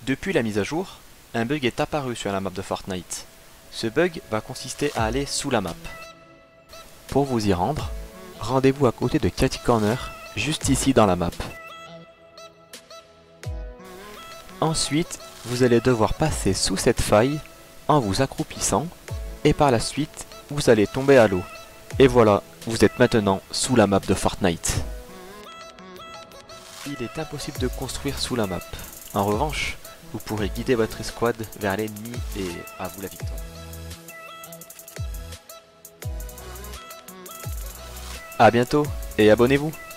Depuis la mise à jour, un bug est apparu sur la map de Fortnite. Ce bug va consister à aller sous la map. Pour vous y rendre, rendez-vous à côté de Catty Corner, juste ici dans la map. Ensuite, vous allez devoir passer sous cette faille en vous accroupissant et par la suite, vous allez tomber à l'eau. Et voilà, vous êtes maintenant sous la map de Fortnite. Il est impossible de construire sous la map. En revanche, vous pourrez guider votre escouade vers l'ennemi et à vous la victoire. A bientôt et abonnez-vous!